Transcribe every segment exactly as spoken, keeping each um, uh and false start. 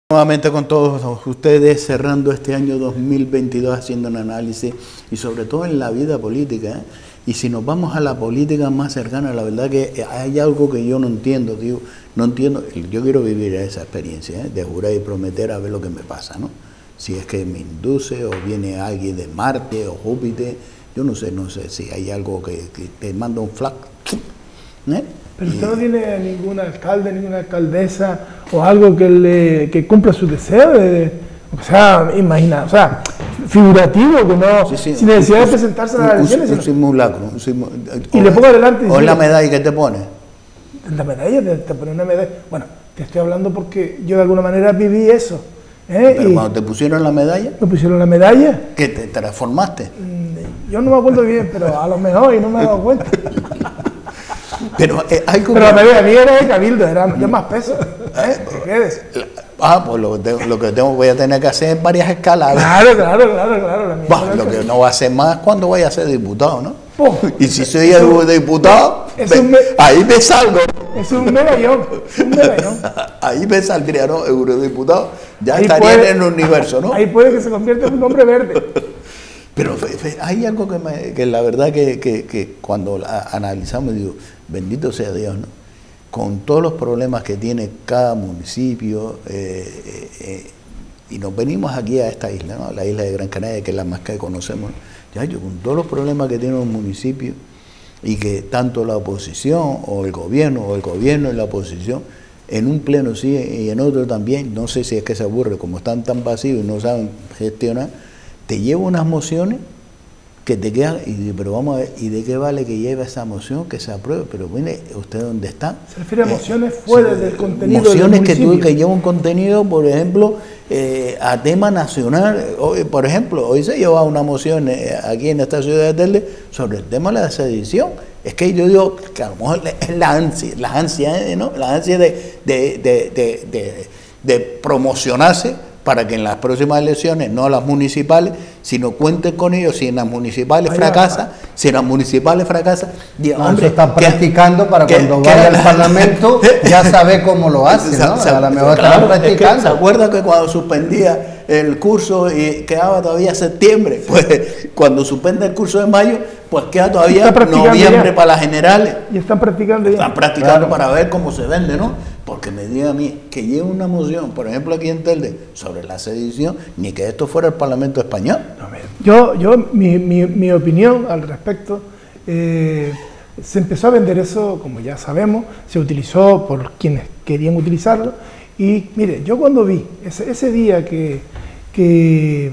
Nuevamente con todos ustedes, cerrando este año dos mil veintidós, haciendo un análisis y sobre todo en la vida política, ¿eh? Y si nos vamos a la política más cercana, la verdad que hay algo que yo no entiendo, digo, no entiendo, yo quiero vivir esa experiencia, ¿eh? De jurar y prometer a ver lo que me pasa, ¿no? Si es que me induce o viene alguien de Marte o Júpiter, yo no sé, no sé si hay algo que, que te manda un flac, ¿eh? Pero usted no tiene ningún alcalde, ninguna alcaldesa o algo que le que cumpla su deseo, de, o sea, imagina, o sea, figurativo, que no, sí, sí, sin necesidad un, de presentarse a las elecciones. Un, un simulacro. Un simul y o, le pongo adelante. ¿O la medalla que te pone? La medalla, te, te pone una medalla. Bueno, te estoy hablando porque yo de alguna manera viví eso. ¿eh? Pero y cuando te pusieron la medalla. ¿Me pusieron la medalla? ¿Qué te transformaste? Yo no me acuerdo bien, pero a lo mejor y no me he dado cuenta. Pero, eh, hay como... pero la medalla mía era de cabildo, era ya más peso. ¿eh? ¿Qué quedes? Ah, pues lo, que lo que tengo, voy a tener que hacer es varias escaladas. Claro, claro, claro, claro. La mía bah, lo que no voy a hacer más cuando vaya a ser diputado, ¿no? Oh, y si soy el diputado, me, me, ahí me salgo. Es un medallón, un medallón. Ahí me saldría, ¿no? Eurodiputado, ya ahí estaría puede, en el universo, ¿no? Ahí puede que se convierta en un hombre verde. Pero fe, fe, hay algo que, me, que la verdad que, que, que cuando la analizamos, digo, bendito sea Dios, ¿no? Con todos los problemas que tiene cada municipio, eh, eh, eh, y nos venimos aquí a esta isla, ¿no? La isla de Gran Canaria, que es la más que conocemos, ya yo, con todos los problemas que tiene un municipio, y que tanto la oposición o el gobierno, o el gobierno y la oposición, en un pleno sí y en otro también, no sé si es que se aburre, como están tan vacíos y no saben gestionar, te lleva unas mociones que te quedan, y, pero vamos a ver, ¿y de qué vale que lleve esa moción que se apruebe? Pero mire, ¿usted dónde está? Se refiere a mociones eh, fuera del contenido mociones del que tú que llevan un contenido, por ejemplo, eh, a tema nacional. Hoy, por ejemplo, hoy se lleva una moción eh, aquí en esta ciudad de Telde sobre el tema de la sedición. Es que yo digo que a lo mejor es la ansia, la ansia, ¿no? La ansia de, de, de, de, de, de promocionarse para que en las próximas elecciones, no las municipales, sino cuenten con ellos, si en las municipales fracasa, si en las municipales fracasa, diga, no, hombre, eso está practicando que, para que, cuando que, vaya al Parlamento ya sabe cómo lo hace, ¿no? Se, a lo mejor claro, está practicando. Es que, ¿se acuerda que cuando suspendía el curso y quedaba todavía septiembre? Pues cuando suspende el curso de mayo, pues queda todavía noviembre ya. Para las generales. Y están practicando ya. Están practicando claro. Para ver cómo se vende, ¿no? Porque me diga a mí que lleve una moción, por ejemplo aquí en Telde, sobre la sedición, ni que esto fuera el Parlamento español. No, yo, yo mi, mi, mi opinión al respecto, eh, se empezó a vender eso, como ya sabemos, se utilizó por quienes querían utilizarlo, y mire, yo cuando vi ese, ese día que, que,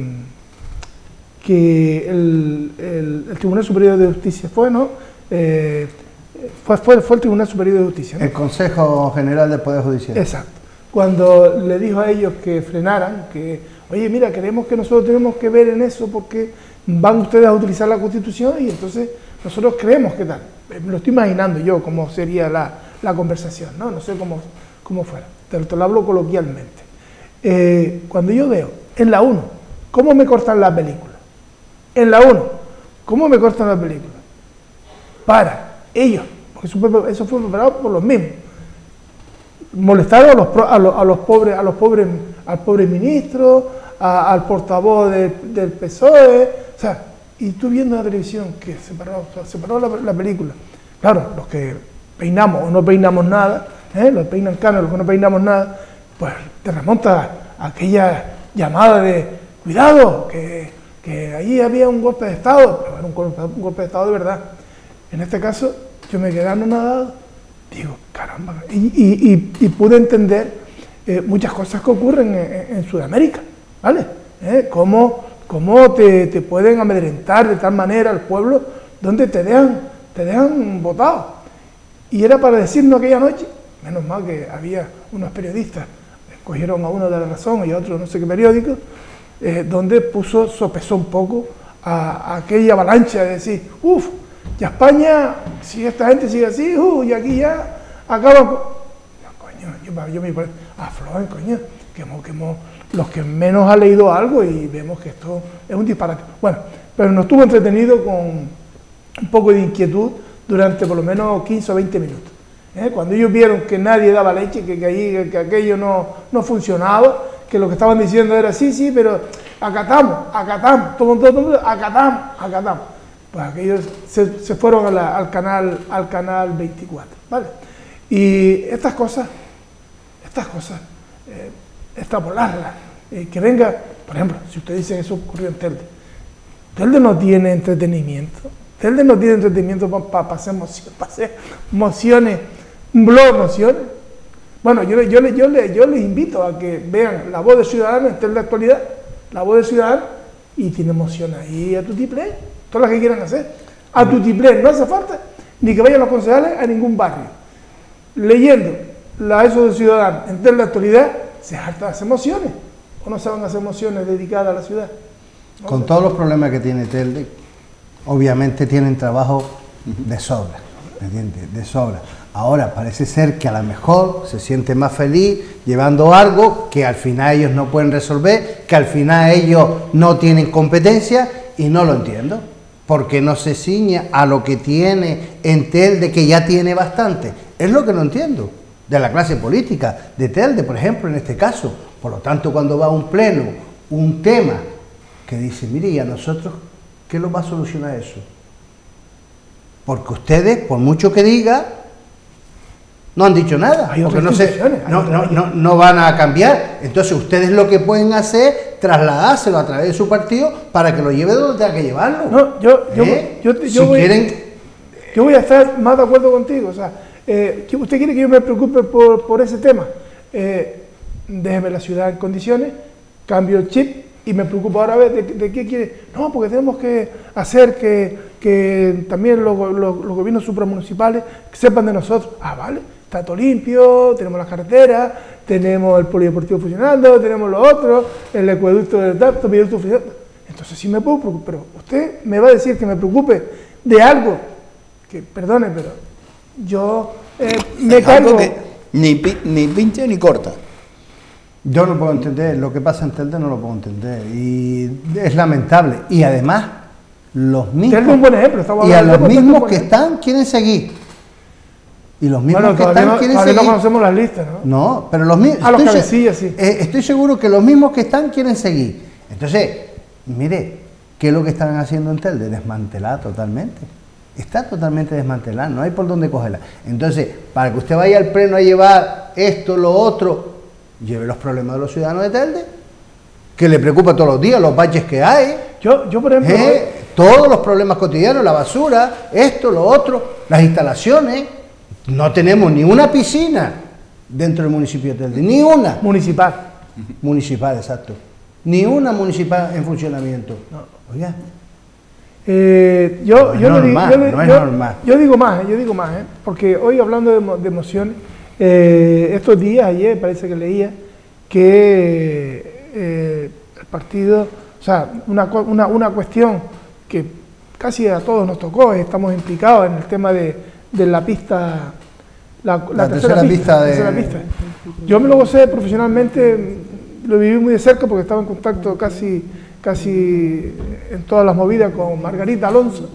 que el, el, el Tribunal Superior de Justicia fue, ¿no? Eh, Fue, fue, fue el Tribunal Superior de Justicia, ¿no? El Consejo General del Poder Judicial. Exacto. Cuando le dijo a ellos que frenaran, que, oye, mira, queremos que nosotros tenemos que ver en eso porque van ustedes a utilizar la Constitución y entonces nosotros creemos que tal. Me lo estoy imaginando yo cómo sería la, la conversación, ¿no? No sé cómo, cómo fuera. Te, te lo hablo coloquialmente. Eh, cuando yo veo en la uno, ¿cómo me cortan la película? En la uno, ¿cómo me cortan la película? Para ellos, porque eso fue, eso fue preparado por los mismos, molestaron a los, a los, a los pobres, a los pobres, al pobre ministro, a, al portavoz de, del P S O E, o sea, y tú viendo la televisión que separó, separó la, la película, claro, los que peinamos o no peinamos nada, ¿eh? Los peinan canos, los que no peinamos nada, pues te remonta a aquella llamada de cuidado, que, que allí había un golpe de Estado, pero era un golpe, un golpe de Estado de verdad. En este caso, yo me quedé anonadado, digo, caramba, y, y, y, y pude entender eh, muchas cosas que ocurren en, en Sudamérica, ¿vale? ¿Eh? Cómo, cómo te, te pueden amedrentar de tal manera al pueblo donde te dejan, te dejan botado. Y era para decirnos aquella noche, menos mal que había unos periodistas, cogieron a uno de La Razón y a otro no sé qué periódico, eh, donde puso, sopesó un poco a, a aquella avalancha de decir, uff, ya España, si esta gente sigue así, uh, y aquí ya acaban con... No, coño, yo, yo me digo, aflojen, coño, que, hemos, que hemos, los que menos ha leído algo y vemos que esto es un disparate. Bueno, pero nos estuvo entretenido con un poco de inquietud durante por lo menos quince o veinte minutos. ¿Eh? Cuando ellos vieron que nadie daba leche, que, que, ahí, que aquello no, no funcionaba, que lo que estaban diciendo era, sí, sí, pero acatamos, acatamos, todo, todo, todo, acatamos, acatamos. Pues aquellos se, se fueron a la, al, canal, al canal veinticuatro, ¿vale? Y estas cosas, estas cosas, eh, extrapolarlas, eh, que venga, por ejemplo, si usted dice que eso ocurrió en Telde, Telde no tiene entretenimiento, Telde no tiene entretenimiento para pa, pa hacer, mociones, pa hacer mociones, un blog de mociones. Bueno, yo, yo, yo, yo, yo les invito a que vean La Voz del Ciudadano en Telde Actualidad, La Voz del Ciudadano, y tiene mociones ahí a tutiplén, todas las que quieran hacer. A tutiplén, no hace falta ni que vayan los concejales a ningún barrio. Leyendo la eso del Ciudadano en Telde Actualidad, se harta de hacer mociones, o no se van a hacer mociones dedicadas a la ciudad. ¿No? Con todos los problemas que tiene Telde, obviamente tienen trabajo de sobra, ¿me entiendes? De sobra. Ahora parece ser que a lo mejor se siente más feliz llevando algo que al final ellos no pueden resolver, que al final ellos no tienen competencia, y no lo entiendo, porque no se ciña a lo que tiene en Telde, que ya tiene bastante. Es lo que no entiendo de la clase política de Telde, por ejemplo, en este caso. Por lo tanto, cuando va a un pleno, un tema que dice, mire, ¿y a nosotros qué lo va a solucionar eso? Porque ustedes, por mucho que diga, no han dicho nada, hay porque no, se, no, no, no, no van a cambiar. Entonces ustedes lo que pueden hacer es trasladárselo a través de su partido para que lo lleve donde tenga que llevarlo. No, yo, yo, ¿Eh? yo, yo, yo, si voy, quieren... yo voy a estar más de acuerdo contigo. O sea, eh, ¿usted quiere que yo me preocupe por, por ese tema? Eh, déjeme la ciudad en condiciones, cambio el chip y me preocupo ahora a ver de, de qué quiere. No, porque tenemos que hacer que, que también los, los, los gobiernos supramunicipales sepan de nosotros. Ah, vale. Está todo limpio, tenemos las carreteras, tenemos el polideportivo funcionando, tenemos lo otro, el acueducto del Tacto, el acueducto funcionando. Entonces sí me puedo preocupar, pero usted me va a decir que me preocupe de algo que, perdone, pero yo eh, me caigo... que ni, ni pinche ni corta. Yo no puedo entender, lo que pasa en Telde no lo puedo entender, y es lamentable. Y además, los mismos... Telde es un buen ejemplo, estamos y a los de mismos que están quieren seguir. Y los mismos bueno, que están no, quieren seguir. seguir. No conocemos las listas, ¿no? No, pero los mismos... A los cabecillas, sí. Eh, estoy seguro que los mismos que están quieren seguir. Entonces, mire, ¿qué es lo que están haciendo en Telde? Desmantelar totalmente. Está totalmente desmantelada, no hay por dónde cogerla. Entonces, para que usted vaya al pleno a llevar esto, lo otro, lleve los problemas de los ciudadanos de Telde, que le preocupa todos los días, los baches que hay. Yo, yo por ejemplo... Eh, todos los problemas cotidianos, la basura, esto, lo otro, las instalaciones. No tenemos ni una piscina dentro del municipio de Telde, ni una. Municipal. Municipal, exacto. Ni una municipal en funcionamiento. No, oiga. Eh, yo, no yo, es le, normal, yo, le, no es yo, normal. yo digo más, yo digo más, ¿eh? Porque hoy hablando de, de emociones, eh, estos días, ayer parece que leía que eh, el partido, o sea, una, una, una cuestión que casi a todos nos tocó, estamos implicados en el tema de de la pista, la, la, la tercera, tercera, pista, pista de... tercera pista. Yo me lo gocé profesionalmente, lo viví muy de cerca porque estaba en contacto casi, casi en todas las movidas con Margarita Alonso.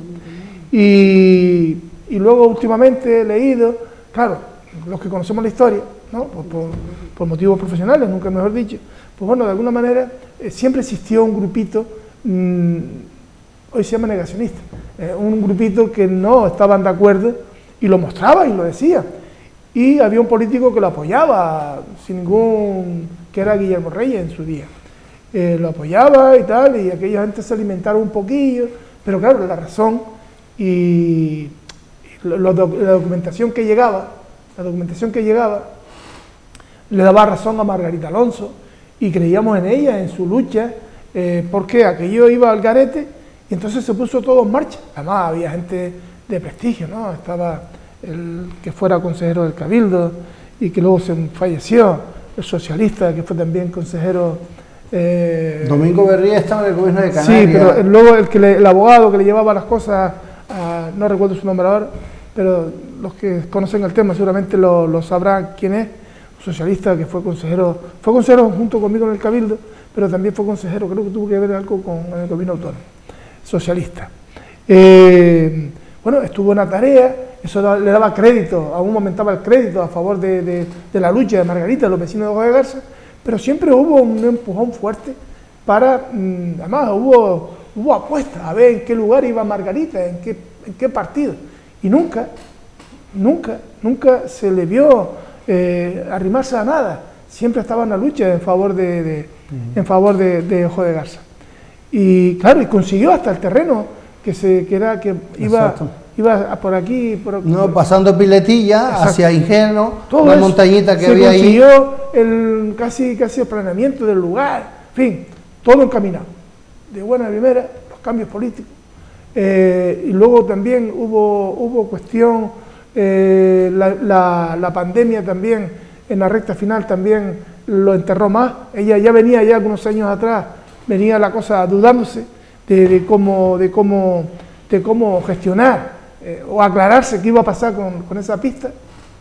Y, y luego últimamente he leído, claro, los que conocemos la historia, ¿no? por, por, por motivos profesionales, nunca mejor dicho, pues bueno, de alguna manera eh, siempre existió un grupito, mmm, hoy se llama negacionista, eh, un grupito que no estaban de acuerdo y lo mostraba y lo decía. Y había un político que lo apoyaba, sin ningún, que era Guillermo Reyes en su día. Eh, lo apoyaba y tal, y aquella gente se alimentaron un poquillo, pero claro, la razón y, y lo, lo, la documentación que llegaba, la documentación que llegaba, le daba razón a Margarita Alonso, y creíamos en ella, en su lucha, eh, porque aquello iba al garete, y entonces se puso todo en marcha. Además había gente de prestigio, ¿no? Estaba el que fuera consejero del Cabildo y que luego se falleció, el socialista que fue también consejero... Eh, Domingo Berría estaba en el gobierno de Canarias. Sí, pero luego el, que le, el abogado que le llevaba las cosas, a, no recuerdo su nombre ahora, pero los que conocen el tema seguramente lo, lo sabrán quién es, un socialista que fue consejero, fue consejero junto conmigo en el Cabildo, pero también fue consejero, creo que tuvo que ver algo con el gobierno autónomo, socialista. Eh, bueno, estuvo en la tarea, eso da, le daba crédito, aún aumentaba el crédito a favor de, de, de la lucha de Margarita, de los vecinos de Hoja de Garza, pero pero siempre hubo un empujón fuerte para, además hubo, hubo apuestas a ver en qué lugar iba Margarita, en qué, en qué partido, y nunca, nunca, nunca se le vio eh, arrimarse a nada, siempre estaba en la lucha en favor de, de, uh-huh. en favor de, de Ojo de Garza. Y claro, y consiguió hasta el terreno que, se, que, era, que iba, iba por aquí, por, no, pasando Piletilla, exacto, hacia Ingenuo, todo la eso, montañita que se había ahí. Se consiguió el, casi, casi el planeamiento del lugar, en fin, todo encaminado. De buena primera, los cambios políticos. Eh, y luego también hubo, hubo cuestión, eh, la, la, la pandemia también, en la recta final también lo enterró más. Ella ya venía ya algunos años atrás, venía la cosa dudándose de, de, cómo, de, cómo, de cómo gestionar eh, o aclararse qué iba a pasar con, con esa pista.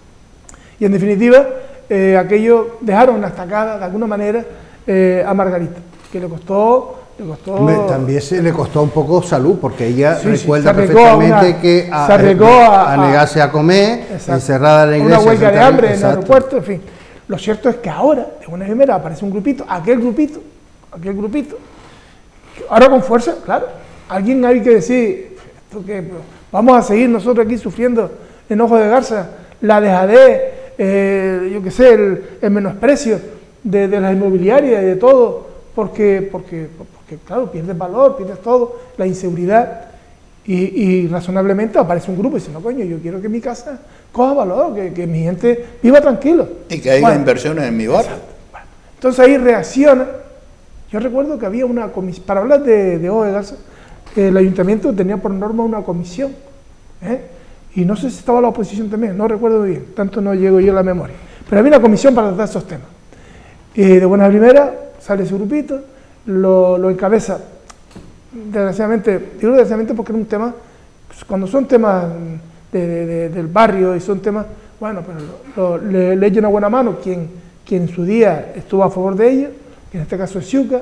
Y en definitiva, eh, aquello dejaron la estacada de alguna manera eh, a Margarita, que le costó... Le costó... También se le costó un poco salud, porque ella sí, recuerda sí, perfectamente una, que a, se arriesgó a, a negarse a comer, exacto, encerrada en la iglesia. Una huelga de hambre exacto. en el aeropuerto, en fin. Lo cierto es que ahora, de buena primera, aparece un grupito, aquel grupito, aquel grupito, ahora con fuerza, claro, alguien hay que decir, esto que, vamos a seguir nosotros aquí sufriendo en Ojo de Garza, la dejadez, eh, yo qué sé, el, el menosprecio de, de las inmobiliarias y de todo, porque, porque, porque claro, pierdes valor, pierdes todo, la inseguridad, y, y razonablemente aparece un grupo y dice, no coño, yo quiero que mi casa coja valor, que, que mi gente viva tranquilo. Y que haya bueno, inversiones en mi barrio. Bueno, entonces ahí reacciona. Yo recuerdo que había una comisión, para hablar de, de Ojo de Garza, el ayuntamiento tenía por norma una comisión, ¿eh? Y no sé si estaba la oposición también, no recuerdo bien, tanto no llego yo a la memoria, pero había una comisión para tratar esos temas. Y de buena primera sale ese grupito, lo, lo encabeza, desgraciadamente, digo desgraciadamente porque era un tema, pues cuando son temas de, de, de, del barrio y son temas, bueno, pero lo, lo, le, le echa una buena mano quien, quien en su día estuvo a favor de ello, que en este caso es Xiuca,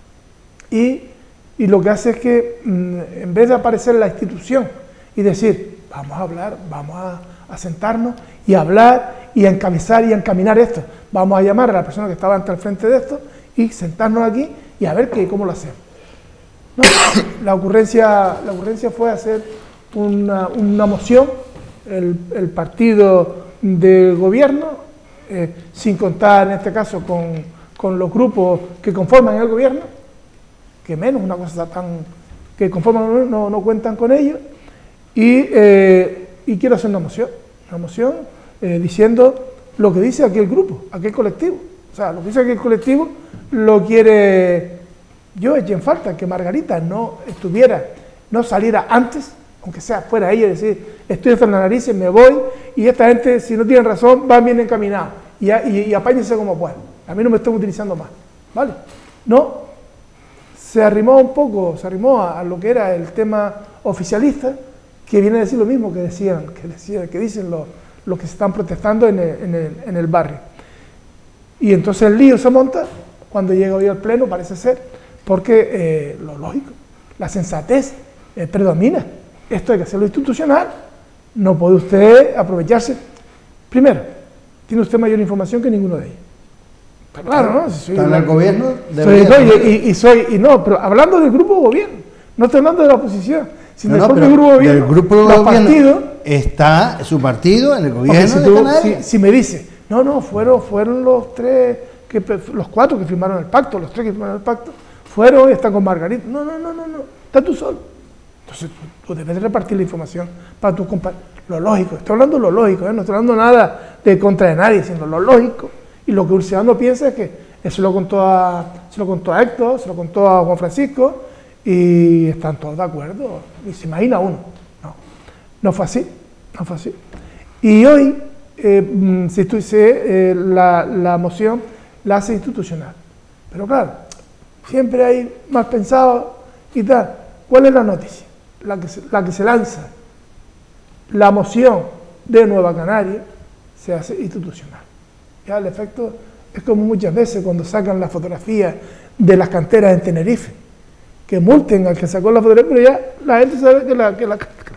y, y lo que hace es que mmm, en vez de aparecer la institución y decir, vamos a hablar, vamos a, a sentarnos y a hablar y a encabezar y a encaminar esto, vamos a llamar a la persona que estaba ante el frente de esto y sentarnos aquí y a ver qué, cómo lo hacemos. No, la, ocurrencia, la ocurrencia fue hacer una, una moción, el, el partido del gobierno, eh, sin contar en este caso con, con los grupos que conforman el gobierno, que menos una cosa tan que conforman no, no cuentan con ellos, y, eh, y quiero hacer una moción, una moción eh, diciendo lo que dice aquel grupo, aquel colectivo, o sea, lo que dice aquel colectivo lo quiere. Yo eché en falta que Margarita no estuviera, no saliera antes, aunque sea fuera ella, decir, estoy hasta la nariz, me voy, y esta gente, si no tienen razón, van bien encaminados, y, y, y apáñense como puedan. A mí no me están utilizando más, ¿vale? No, se arrimó un poco, se arrimó a, a lo que era el tema oficialista, que viene a decir lo mismo que decían, que, decían, que dicen los, los que se están protestando en el, en, el, en el barrio. Y entonces el lío se monta cuando llega hoy al pleno, parece ser, porque eh, lo lógico, la sensatez eh, predomina. Esto hay que hacerlo institucional. No puede usted aprovecharse. Primero, tiene usted mayor información que ninguno de ellos. Pero claro, ¿no? Si soy ¿Está en el gobierno? Soy, soy, y, y soy, y no, pero hablando del grupo gobierno, no estoy hablando de la oposición, sino no, del no, grupo gobierno. Del grupo los gobierno partidos, está su partido en el gobierno si, de tú, Canarias. si, si me dice, no, no, fueron, fueron los tres, que, los cuatro que firmaron el pacto, los tres que firmaron el pacto, fueron y están con Margarita. No, no, no, no, no, está tú solo. Entonces tú, tú debes de repartir la información para tus compañeros. Lo lógico, estoy hablando de lo lógico, ¿eh? No estoy hablando nada de contra de nadie, sino lo lógico. Y lo que un ciudadano piensa es que eso lo contó a, se lo contó a Héctor, se lo contó a Juan Francisco, y están todos de acuerdo. Y se imagina uno. No, no fue así, no fue así. Y hoy, eh, si tú dices, eh, la, la moción la hace institucional. Pero claro, siempre hay mal pensado y tal. ¿Cuál es la noticia? La que se, la que se lanza. La moción de Nueva Canaria se hace institucional. Ya el efecto es como muchas veces cuando sacan la fotografía de las canteras en Tenerife, que multen al que sacó la fotografía, pero ya la gente sabe que la, que la,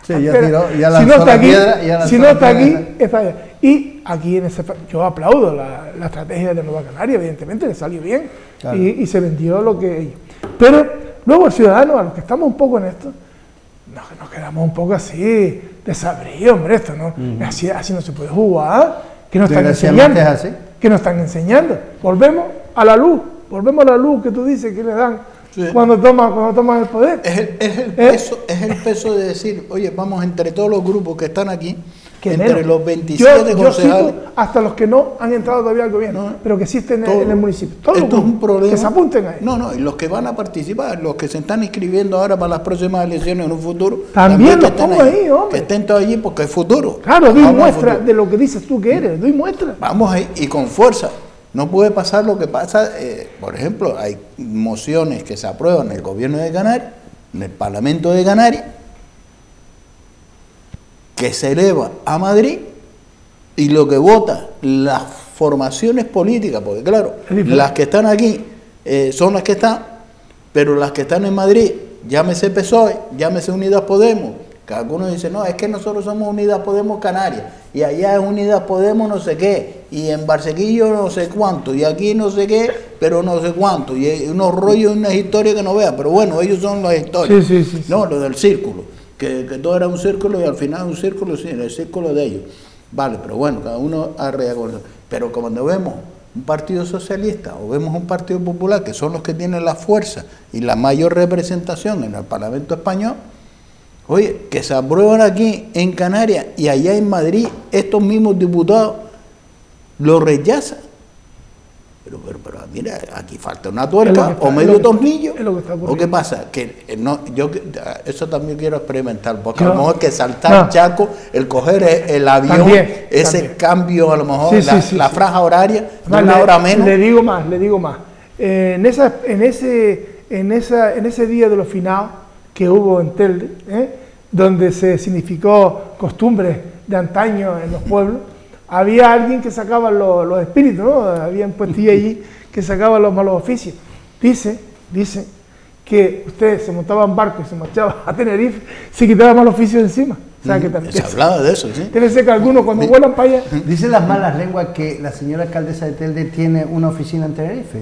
Sí, ya Pero, tiró, ya si no lanzó está la aquí, piedra, ya lanzó si no la está piedra. aquí, es falla. Y aquí en ese, yo aplaudo la, la estrategia de Nueva Canaria, evidentemente, le salió bien, Claro. y, y se vendió lo que ellos. Pero luego el ciudadano, a los que estamos un poco en esto, nos, nos quedamos un poco así, desabridos, hombre, esto, ¿no? Uh-huh. así, así no se puede jugar, que nos están enseñando. Es así. Que nos están enseñando. Volvemos a la luz, volvemos a la luz que tú dices que le dan. Sí. Cuando toman cuando toman el poder. Es el, es, el ¿Eh? peso, es el peso de decir, oye, vamos entre todos los grupos que están aquí, que entre menos. Los veintisiete yo, concejales. Yo hasta los que no han entrado todavía al gobierno, no, pero que existen todo, en el municipio. Todos esto los es un problema. Que se apunten ahí. No, no, y los que van a participar, los que se están inscribiendo ahora para las próximas elecciones en un futuro. También, también los pongo ahí, ahí, hombre. Que estén todos allí porque es futuro. Claro, doy muestra de lo que dices tú que eres, doy muestra. Vamos ahí y con fuerza. No puede pasar lo que pasa, eh, por ejemplo, hay mociones que se aprueban en el gobierno de Canarias, en el Parlamento de Canarias, que se eleva a Madrid y lo que vota las formaciones políticas, porque claro, las que están aquí eh, son las que están, pero las que están en Madrid, llámese P S O E, llámese Unidas Podemos, que algunos dicen, no, es que nosotros somos Unidas Podemos Canarias, y allá es Unidas Podemos no sé qué, y en Barsequillo no sé cuánto, y aquí no sé qué, pero no sé cuánto, y hay unos rollos y unas historias que no vean, pero bueno, ellos son las historias, sí, sí, sí, no, lo del círculo, que, que todo era un círculo y al final un círculo, sí, el círculo de ellos, vale, pero bueno, cada uno arregla con eso, pero cuando vemos un partido socialista o vemos un partido popular, que son los que tienen la fuerza y la mayor representación en el Parlamento español, oye, que se aprueban aquí en Canarias y allá en Madrid estos mismos diputados lo rechazan. Pero, pero, pero mira, aquí falta una tuerca está, o medio tornillo. ¿O qué pasa? Que no, yo eso también quiero experimentar, porque no, a lo mejor que saltar no. Chaco, el coger el, el avión, también, ese también. Cambio, a lo mejor sí, la, sí, sí, la franja sí. horaria, de una le, hora menos. Le digo más, le digo más. Eh, en, esa, en, ese, en, esa, en ese día de los finados que hubo en Telde, ¿eh? donde se significó costumbres de antaño en los pueblos, había alguien que sacaba los, los espíritus, ¿no? Había un puestillo allí que sacaba los malos oficios. Dice, dice que usted se montaba en barco y se marchaba a Tenerife, se quitaba malos oficios encima. O sea, que también, se hablaba de eso, ¿sí? Debe ser que algunos cuando sí. vuelan para allá... Dicen las malas lenguas que la señora alcaldesa de Telde tiene una oficina en Tenerife.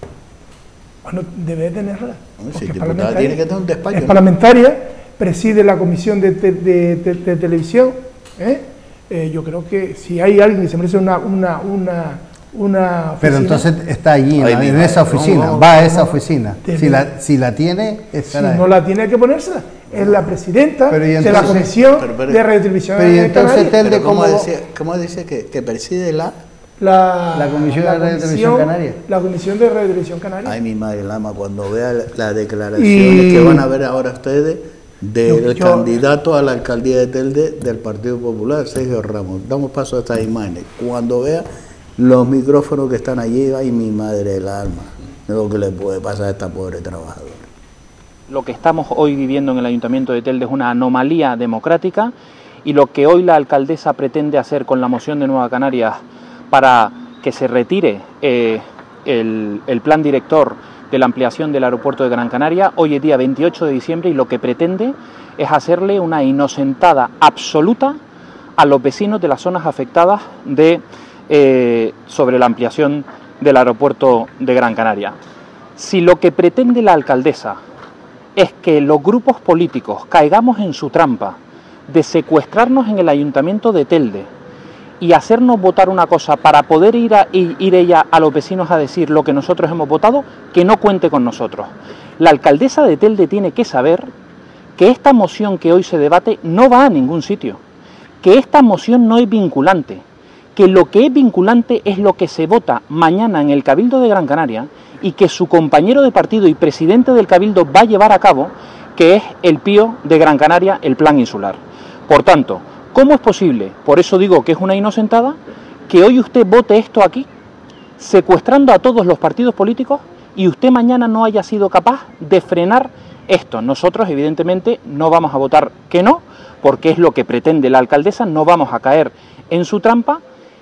Bueno, debe tenerla. Si diputada tiene que tener un despacho. Es ¿no? parlamentaria, preside la comisión de, te, de, de, de televisión. ¿eh? Eh, yo creo que si hay alguien que se merece una, una, una, una oficina... Pero entonces está allí, en, Ay, en esa oficina, no, no, va a esa no, oficina. Si la, si la tiene, estará. Si no la tiene, hay que ponérsela. Es la presidenta entonces, de la comisión pero, pero, de redistribución. Pero y entonces Telde ¿cómo, como, decía, ¿cómo dice que, que preside la...? La, la Comisión la de Redistribución Canaria. La Comisión de Redistribución Canaria. Ay, mi madre, Lama, cuando vea las declaraciones y... que van a ver ahora ustedes del yo, candidato a la alcaldía de Telde del Partido Popular, Sergio Ramos. Damos paso a estas imágenes. Cuando vea los micrófonos que están allí, ay, mi madre, el alma, lo que le puede pasar a esta pobre trabajadora. Lo que estamos hoy viviendo en el Ayuntamiento de Telde es una anomalía democrática y lo que hoy la alcaldesa pretende hacer con la moción de Nueva Canarias para que se retire eh, el, el plan director de la ampliación del aeropuerto de Gran Canaria, hoy es día veintiocho de diciembre y lo que pretende es hacerle una inocentada absoluta a los vecinos de las zonas afectadas de, eh, sobre la ampliación del aeropuerto de Gran Canaria. Si lo que pretende la alcaldesa es que los grupos políticos caigamos en su trampa de secuestrarnos en el Ayuntamiento de Telde y hacernos votar una cosa para poder ir, a, ir ella a los vecinos a decir lo que nosotros hemos votado, que no cuente con nosotros. La alcaldesa de Telde tiene que saber que esta moción que hoy se debate no va a ningún sitio, que esta moción no es vinculante, que lo que es vinculante es lo que se vota mañana en el Cabildo de Gran Canaria y que su compañero de partido y presidente del Cabildo va a llevar a cabo, que es el Pío de Gran Canaria, el plan insular. Por tanto, ¿cómo es posible? Por eso digo que es una inocentada, que hoy usted vote esto aquí, secuestrando a todos los partidos políticos y usted mañana no haya sido capaz de frenar esto. Nosotros, evidentemente, no vamos a votar que no, porque es lo que pretende la alcaldesa, no vamos a caer en su trampa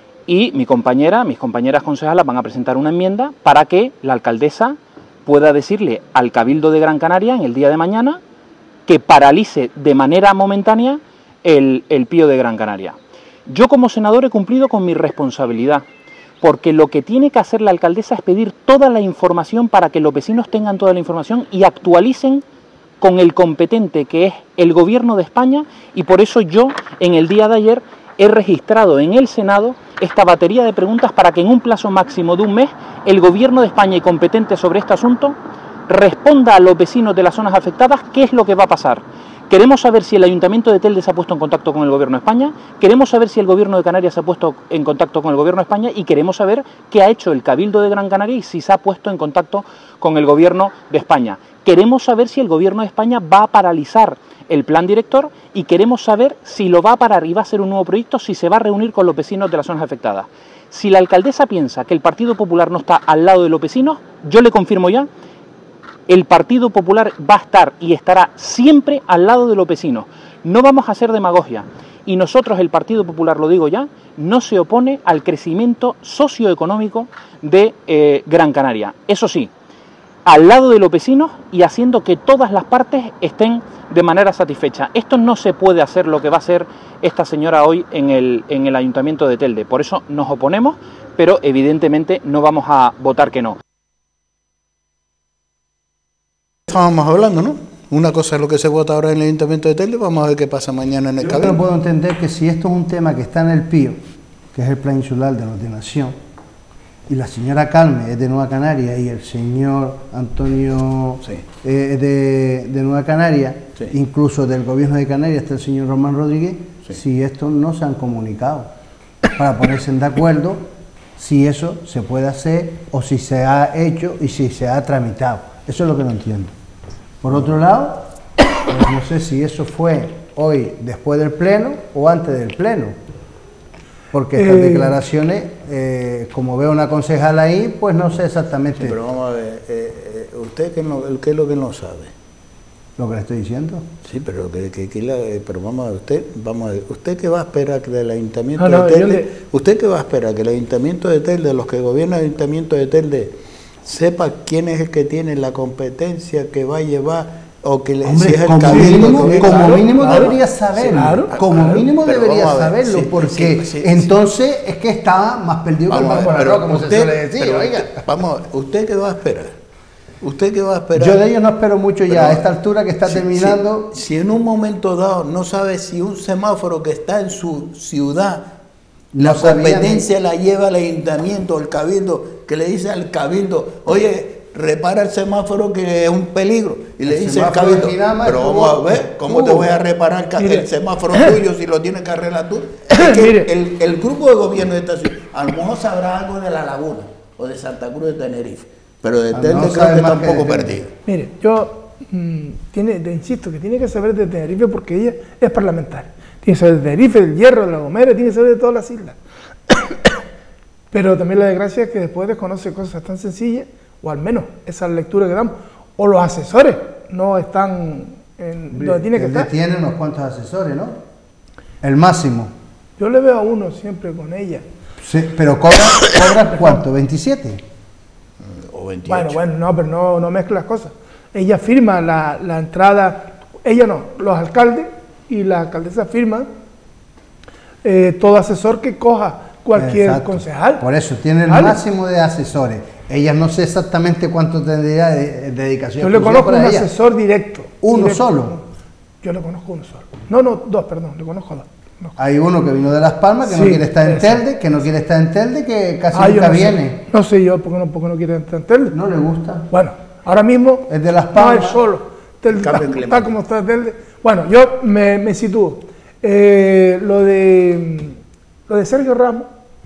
y mi compañera, mis compañeras concejalas van a presentar una enmienda para que la alcaldesa pueda decirle al Cabildo de Gran Canaria en el día de mañana que paralice de manera momentánea el, el Pío de Gran Canaria. Yo como senador he cumplido con mi responsabilidad, porque lo que tiene que hacer la alcaldesa es pedir toda la información para que los vecinos tengan toda la información y actualicen con el competente que es el Gobierno de España, y por eso yo en el día de ayer he registrado en el Senado esta batería de preguntas para que en un plazo máximo de un mes el Gobierno de España y competente sobre este asunto responda a los vecinos de las zonas afectadas qué es lo que va a pasar. Queremos saber si el Ayuntamiento de Telde se ha puesto en contacto con el Gobierno de España, queremos saber si el Gobierno de Canarias se ha puesto en contacto con el Gobierno de España y queremos saber qué ha hecho el Cabildo de Gran Canaria y si se ha puesto en contacto con el Gobierno de España. Queremos saber si el Gobierno de España va a paralizar el plan director y queremos saber si lo va a parar y va a ser un nuevo proyecto, si se va a reunir con los vecinos de las zonas afectadas. Si la alcaldesa piensa que el Partido Popular no está al lado de los vecinos, yo le confirmo ya, el Partido Popular va a estar y estará siempre al lado de los vecinos. No vamos a hacer demagogia. Y nosotros, el Partido Popular, lo digo ya, no se opone al crecimiento socioeconómico de eh, Gran Canaria. Eso sí, al lado de los vecinos y haciendo que todas las partes estén de manera satisfecha. Esto no se puede hacer lo que va a hacer esta señora hoy en el, en el Ayuntamiento de Telde. Por eso nos oponemos, pero evidentemente no vamos a votar que no. Estábamos hablando, ¿no? Una cosa es lo que se vota ahora en el Ayuntamiento de Telde, vamos a ver qué pasa mañana en el Cabildo. Yo no puedo entender que si esto es un tema que está en el Pío, que es el Plan Insular de la Ordenación, y la señora Carmen es de Nueva Canaria y el señor Antonio sí. eh, de, de Nueva Canaria, sí. incluso del Gobierno de Canarias está el señor Román Rodríguez, sí. si estos no se han comunicado para ponerse de acuerdo si eso se puede hacer o si se ha hecho y si se ha tramitado. Eso es lo que no entiendo. Por otro lado, pues no sé si eso fue hoy después del pleno o antes del pleno, porque estas eh, declaraciones, eh, como veo una concejal ahí, pues no sé exactamente. Sí, pero vamos a ver, eh, eh, ¿usted qué, no, qué es lo que no sabe? ¿Lo que le estoy diciendo? Sí, pero que, que, que la, pero vamos a ver, usted, vamos a ver, ¿usted qué va a esperar que del Ayuntamiento no, no, de Telde, le... usted qué va a esperar que el Ayuntamiento de Telde, los que gobiernan el Ayuntamiento de Telde, sepa quién es el que tiene la competencia que va a llevar o que le Hombre, si es el como cabildo mínimo, que como claro, mínimo claro, debería saberlo, claro, como claro, mínimo debería ver, saberlo, sí, porque sí, sí, entonces sí. es que está más perdido que el pan con arroz, como usted, se suele decir, pero oiga. Usted, vamos, ¿usted qué va a esperar? ¿Usted qué va a esperar? Yo de ellos no espero mucho ya, pero, a esta altura que está si, terminando. Si, si en un momento dado no sabe si un semáforo que está en su ciudad, la no competencia la lleva el ayuntamiento, el cabildo, que le dice al cabildo, oye, repara el semáforo que es un peligro, y el le dice al cabildo, pero vamos a ver, ¿cómo uh, te voy a reparar el, el semáforo tuyo si lo tienes que arreglar tú? Es que el, el grupo de gobierno de esta ciudad, a lo mejor sabrá algo de La Laguna, o de Santa Cruz de Tenerife, pero de Telde creo que está un poco perdido. Mire, yo mmm, tiene, te insisto que tiene que saber de Tenerife porque ella es parlamentaria. Tiene que saber de Tenerife, del Hierro, de La Gomera, tiene que saber de todas las islas. Pero también la desgracia es que después desconoce cosas tan sencillas, o al menos esa lectura que damos, o los asesores no están en donde tiene que estar. Tiene unos cuantos asesores, ¿no? El máximo. Yo le veo a uno siempre con ella. Sí, pero cobra, cobra ¿cuánto? ¿veintisiete? O veintiocho. Bueno, bueno, no, pero no, no mezcla las cosas. Ella firma la, la entrada, ella no, los alcaldes y la alcaldesa firman eh, todo asesor que coja cualquier Exacto. concejal. Por eso, tiene el ¿vale? máximo de asesores. Ella no sé exactamente cuánto tendría de, de dedicación. Yo le conozco un ella. asesor directo. ¿Uno directo. solo? Yo le conozco uno solo. No, no, dos, perdón, le conozco dos. No. Hay uno que vino de Las Palmas, que sí, no quiere estar en Telde, que no quiere estar en Telde, que casi ah, nunca no viene. Sé. No sé yo por qué no, por qué no quiere estar en Telde. No le gusta. Bueno, ahora mismo es de Las Palmas. No es solo. Telde, está, está como está Telde. Bueno, yo me, me sitúo. Eh, lo de lo de Sergio Ramos,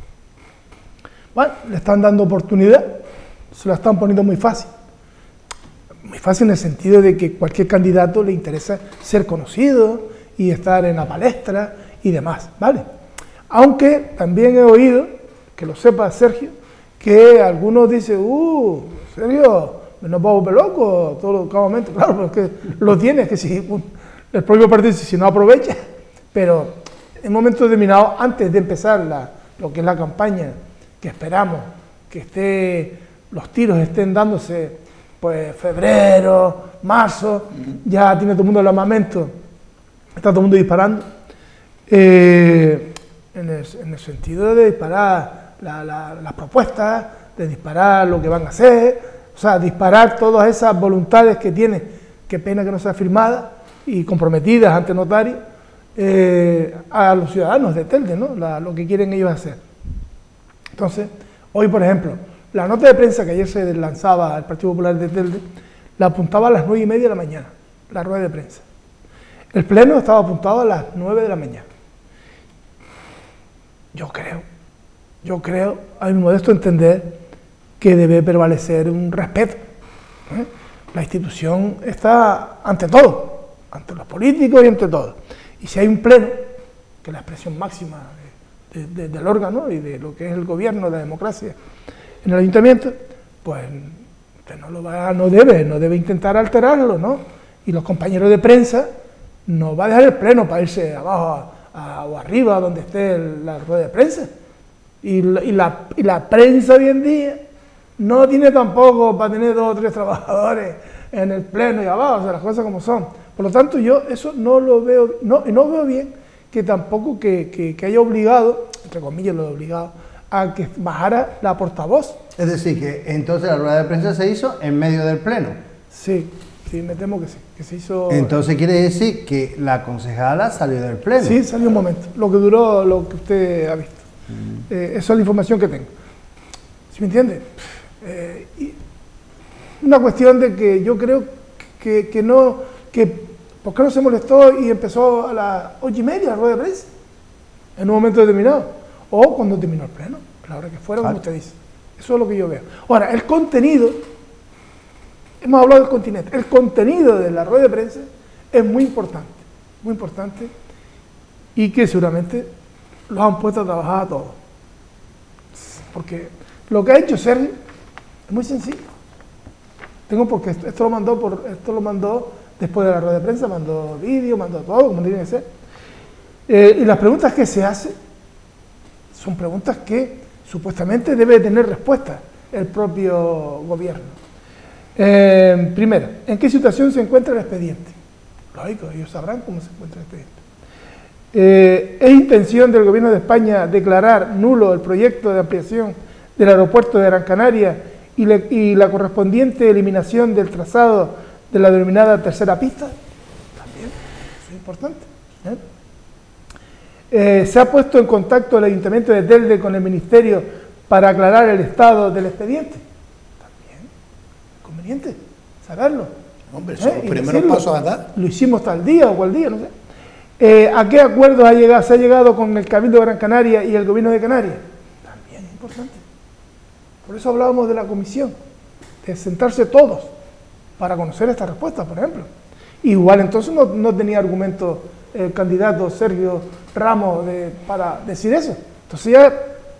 bueno, le están dando oportunidad, se la están poniendo muy fácil. Muy fácil en el sentido de que cualquier candidato le interesa ser conocido y estar en la palestra y demás, ¿vale? Aunque también he oído, que lo sepa Sergio, que algunos dicen, uh, Sergio, nos va a volver loco todo cada momento. Claro, pero es que lo tienes, que si el propio partido dice, si no aprovecha, pero en momentos determinados, antes de empezar la, lo que es la campaña, que esperamos que esté, los tiros estén dándose, pues febrero, marzo, ya tiene todo el mundo el armamento, está todo el mundo disparando. eh, en, el, en el sentido de disparar la, la, las propuestas, de disparar lo que van a hacer, o sea, disparar todas esas voluntades que tienen, qué pena que no sean firmadas y comprometidas ante notario, eh, a los ciudadanos de Telde, ¿no? La, lo que quieren ellos hacer. Entonces, hoy, por ejemplo, la nota de prensa que ayer se lanzaba al Partido Popular de Telde, la apuntaba a las nueve y media de la mañana, la rueda de prensa. El pleno estaba apuntado a las nueve de la mañana. Yo creo, yo creo, a mi modesto entender, que debe prevalecer un respeto. ¿eh? La institución está ante todo, ante los políticos y ante todo. Y si hay un pleno, que es la expresión máxima de, de, de, del órgano y de lo que es el gobierno, la democracia en el ayuntamiento, pues usted no lo va, no debe, no debe intentar alterarlo, ¿no? Y los compañeros de prensa no va a dejar el pleno para irse abajo a, a, o arriba donde esté el, la rueda de prensa. Y la, y, la, y la prensa hoy en día no tiene tampoco para tener dos o tres trabajadores en el pleno y abajo, o sea, las cosas como son. Por lo tanto, yo eso no lo veo, no, y no veo bien que tampoco que, que, que haya obligado, entre comillas lo he obligado, a que bajara la portavoz. Es decir, que entonces la rueda de prensa se hizo en medio del pleno. Sí, sí, me temo que sí, que se hizo... Entonces quiere decir que la concejala salió del pleno. Sí, salió un momento, lo que duró, lo que usted ha visto. Mm. Eh, esa es la información que tengo. ¿Sí me entiende? Eh, y una cuestión de que yo creo que, que no, que ¿por qué no se molestó y empezó a las ocho y media la rueda de prensa? En un momento determinado. O cuando terminó el pleno, a la hora que fuera, como usted dice. Eso es lo que yo veo. Ahora, el contenido, hemos hablado del continente, el contenido de la rueda de prensa es muy importante, muy importante, y que seguramente los han puesto a trabajar a todos. Porque lo que ha hecho Sergio es muy sencillo. Tengo porque esto, esto lo mandó por, esto lo mandó después de la rueda de prensa, mandó vídeo, mandó todo, como tiene que ser. Eh, y las preguntas que se hacen son preguntas que supuestamente debe tener respuesta el propio gobierno. Eh, primero, ¿en qué situación se encuentra el expediente? Lógico, ellos sabrán cómo se encuentra el expediente. Eh, ¿Es intención del gobierno de España declarar nulo el proyecto de ampliación del aeropuerto de Gran Canaria y, le, y la correspondiente eliminación del trazado de la denominada tercera pista? También, eso es importante. ¿eh? Eh, ¿Se ha puesto en contacto el Ayuntamiento de Telde con el Ministerio para aclarar el estado del expediente? También, conveniente saberlo. Hombre, son ¿eh? los primeros pasos a dar. Lo hicimos tal día o cual día, no sé. Eh, ¿A qué acuerdos ha llegado, se ha llegado con el Cabildo de Gran Canaria y el Gobierno de Canarias? También es importante. Por eso hablábamos de la comisión, de sentarse todos para conocer esta respuesta, por ejemplo. Igual entonces no, no tenía argumento el candidato Sergio Ramos de, para decir eso. Entonces ya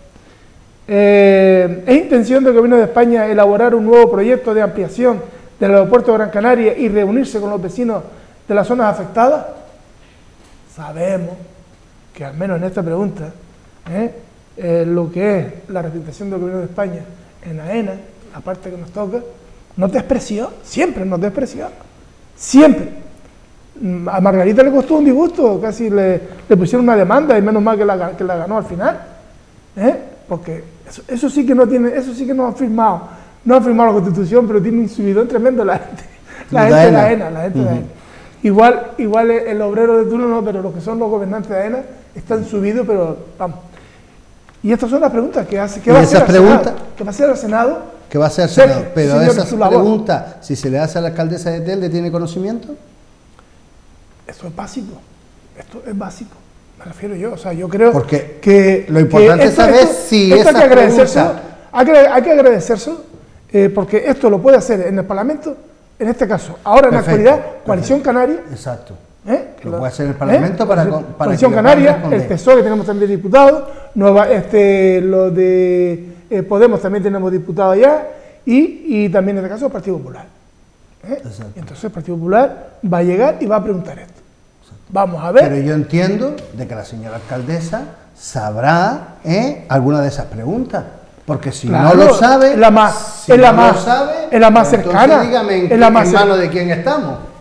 eh, ¿es intención del Gobierno de España elaborar un nuevo proyecto de ampliación del aeropuerto de Gran Canaria y reunirse con los vecinos de las zonas afectadas? Sabemos que al menos en esta pregunta ¿eh? Eh, lo que es la representación del Gobierno de España en AENA, la parte que nos toca, nos despreció, siempre nos despreció, siempre. A Margarita le costó un disgusto, casi le, le pusieron una demanda y menos mal que la, que la ganó al final, ¿eh? Porque eso, eso sí que no tiene, eso sí que no han firmado, no han firmado la Constitución, pero tiene un subidón tremendo la gente, la gente de AENA, la gente uh-huh. de AENA. Igual, igual el obrero de turno no, pero los que son los gobernantes de AENA están subidos, pero vamos. Y estas son las preguntas que hace, ¿qué va a hacer al Senado? ¿Qué va a hacer al Senado? ¿Qué va a hacer al Senado? Pero esas preguntas, si se le hace a la alcaldesa de Telde, ¿tiene conocimiento? Eso es básico, esto es básico, me refiero yo, o sea, yo creo Porque que... lo importante es saber esto, si esto esa hay que agradecerse, pregunta... hay que, hay que agradecerse, eh, porque esto lo puede hacer en el Parlamento, en este caso, ahora en la actualidad, Coalición Canaria... Exacto. ¿eh? Lo puede hacer en el Parlamento ¿eh? para, para Coalición Canaria, el P S O E, que tenemos también diputados, Nueva, este, lo de eh, Podemos también tenemos diputados allá, y, y también en este caso el Partido Popular. ¿eh? Y entonces el Partido Popular va a llegar y va a preguntar esto. Vamos a ver. Pero yo entiendo de que la señora alcaldesa sabrá ¿eh? alguna de esas preguntas, porque si claro, no lo sabe, es la más, si es la no más, lo sabe, es la más cercana, dígame en, es la más en manos de quién estamos.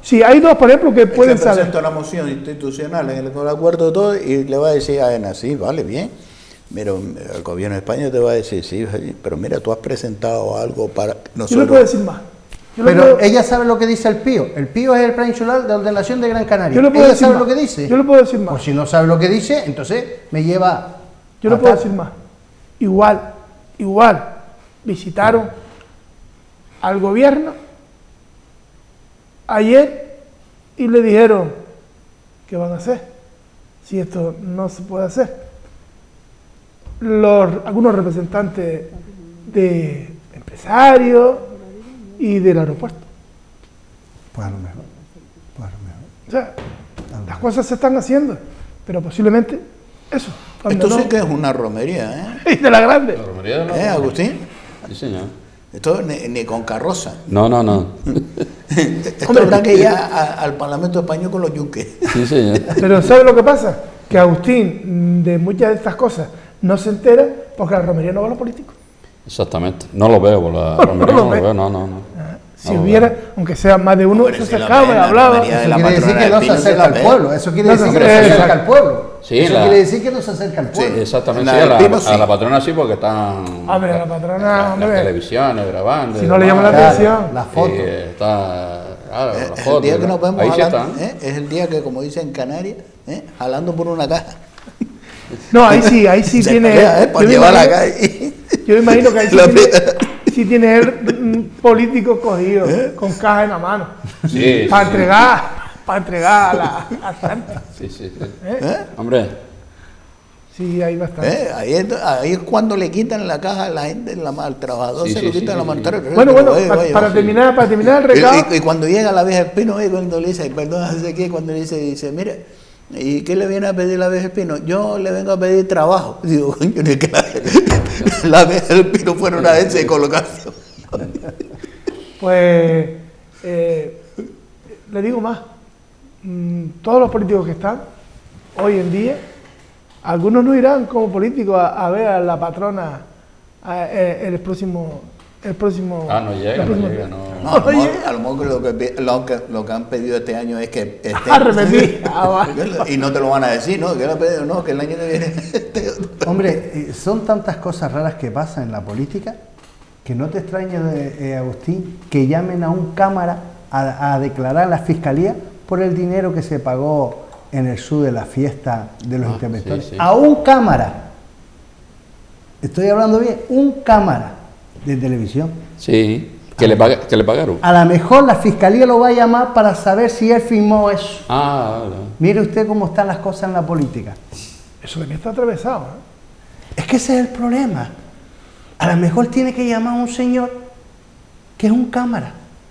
Sí, hay dos, por ejemplo, que pueden es que saber. presenta una moción institucional en el, con el acuerdo de todo y le va a decir a ENA, sí, vale, bien. Pero el gobierno de España te va a decir, sí, pero mira, tú has presentado algo para nosotros. Yo le puedo decir más. Yo Pero puedo... ella sabe lo que dice el Pío. El Pío es el plan insular de ordenación de Gran Canaria. Yo le puedo ella decir sabe más. lo que dice. Yo le puedo decir más. Pues si no sabe lo que dice, entonces me lleva... Yo le puedo decir más. Igual, igual, visitaron al gobierno ayer y le dijeron, ¿qué van a hacer? Si esto no se puede hacer. Los, algunos representantes de empresarios y del aeropuerto. Pues a lo mejor. Pues a lo mejor. O sea, las cosas se están haciendo, pero posiblemente eso. Esto no, sí que es una romería, ¿eh? y de la grande. La romería de la... ¿Eh, Agustín? Sí, señor. Esto ni, ni con carroza. No, no, no. Esto habrá que ir a- a- al Parlamento Español con los yunques. Sí, señor. Pero ¿sabe lo que pasa? Que Agustín de muchas de estas cosas no se entera porque la romería no va a los políticos. Exactamente. No lo veo por la No romería, lo no ve. lo veo, no, no, no. Si No lo hubiera, veo. aunque sea más de uno, Hombre, se si la acercaba ve, y la hablaba. romería de Eso la quiere decir patrona que no del se Pino se acerca la al ve. pueblo. Eso quiere No decir se que no se acerca. acerca al pueblo. Sí, Eso la- quiere decir que no se acerca al pueblo. Exactamente. La Sí, a, del la, Pino a sí. la patrona sí, porque están... Hombre, a la patrona, en las hombre. televisiones grabando. Si y no le demás. llama la Claro, atención. la foto. Sí, está... Claro, la Es el foto, día que nos vemos ahí sí jalando, están. ¿eh? Es el día que, como dicen en Canarias, ¿eh? jalando por una caja. No, ahí sí, ahí sí Se tiene. pelea, ¿eh? Por yo me llevar la imagino- calle. Yo me imagino que ahí sí La tiene, pe- sí tiene él mm, políticos cogidos, con caja en la mano. Sí, Para sí, entregar, para entregar a la a Santa. sí, sí, sí. ¿Eh? Hombre, Sí, hay bastante. ¿Eh? Ahí, es, ahí es cuando le quitan la caja a la gente, la, al trabajador Sí, se sí, lo sí, quitan sí, la sí. mantera. Bueno, bueno, Oye, pa- oye, para, oye. terminar, para terminar el Y, recado. y- y cuando llega la vieja Espino, oye, cuando le dice, perdón, hace qué, cuando le dice, dice, mire, ¿y qué le viene a pedir la vieja Espino? Yo le vengo a pedir trabajo. Digo, coño, ni que la, la vieja Espino fuera una agencia de colocación. Pues eh, le digo más, mm, todos los políticos que están hoy en día, algunos no irán como políticos a, a ver a la patrona a- eh, el próximo, el próximo. ah, no llega, el no próximo- llega, no. No, a lo Oye. mejor, a lo mejor lo, que, pi- lo, que, lo que han pedido este año es que estén. Ah, repetí. Ah, va. Y no te lo van a decir, ¿no? Que lo han pedido, no, que el año que viene. este otro. Hombre, eh, son tantas cosas raras que pasan en la política que no te extraña, de, eh, Agustín, que llamen a un cámara a, a declarar a la fiscalía por el dinero que se pagó en el sur de la fiesta de los Ah, interventores. sí, sí. A un cámara. Estoy hablando bien, un cámara de televisión. sí. Que le, paga- que le pagaron. A lo mejor la fiscalía lo va a llamar para saber si él firmó eso. Ah, vale. Mire usted cómo están las cosas en la política. Eso también está atravesado. ¿eh? Es que ese es el problema. A lo mejor tiene que llamar a un señor que es un cámara.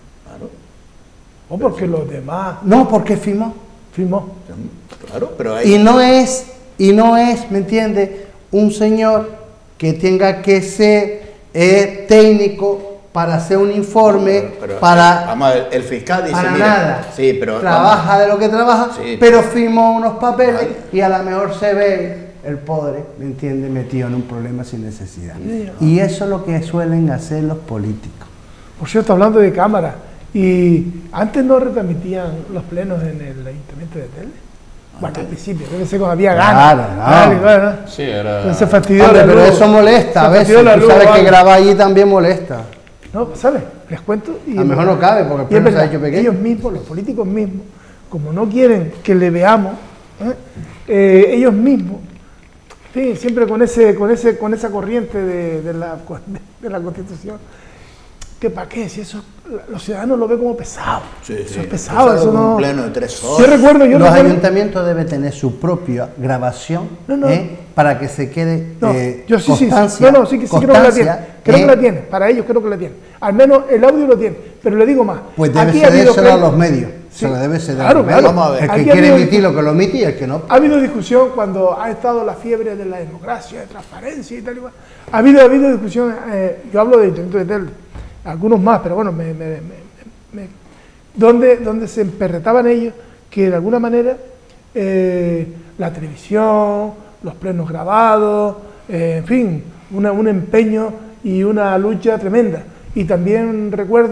O porque los demás No, porque firmó. firmó. Claro, pero ahí. Y no es, y no es, ¿me entiende? Un señor que tenga que ser eh, técnico para hacer un informe, Pero- pero, para, Vamos a ver, el fiscal dice. para mira, nada. Sí, pero. Trabaja de lo que trabaja, Sí. pero firmó unos papeles Vale. y a lo mejor se ve el pobre, ¿me entiende? Metido en un problema sin necesidad. Y eso es lo que suelen hacer los políticos. Por cierto, hablando de cámara, y antes no retransmitían los plenos en el Ayuntamiento de Telde. Bueno, al principio, debe ser cuando había Claro, ganas. no. Vale, claro. Sí, era... Entonces se fastidió Hombre, la pero luz. eso molesta Se a veces. fastidió la Tú luz, sabes que vale. grabar allí también molesta. No, ¿sabes? Les cuento. Y A lo mejor no cabe, porque el y es pleno se ha verdad, hecho pequeño. ellos mismos, los políticos mismos, como no quieren que le veamos, ¿eh? Eh, ellos mismos, sí, siempre con ese, con ese, con esa corriente de, de la, de la Constitución, que para qué, si eso los ciudadanos lo ven como pesado. Sí, eso sí. es pesado, Eso eso con un no. pleno de tres Yo horas. recuerdo, yo Los recuerdo. ayuntamientos deben tener su propia grabación No, no. ¿eh? para que se quede No, eh, yo sí, sí, sí. constancia. No, no, sí, que sí creo que la constancia, tiene. Creo que ¿eh? la tiene. Para ellos creo que la tiene. Al menos el audio lo tiene. Pero le digo más. Pues debe Aquí ha habido cedérselo a pre- los medios. Sí. Se lo debe ceder Claro, a los medios. claro. Vamos a ver. El que Aquí ha quiere habido- emitir lo que lo emite y el que no. Ha habido discusión cuando ha estado la fiebre de la democracia, de transparencia y tal y cual. Ha habido, ha habido discusión, eh, yo hablo del Ayuntamiento de Telde, algunos más, pero bueno, me, me- me- me- donde, donde se emperretaban ellos que de alguna manera eh, la televisión, los plenos grabados, eh, en fin, una- un empeño y una lucha tremenda. Y también recuerdo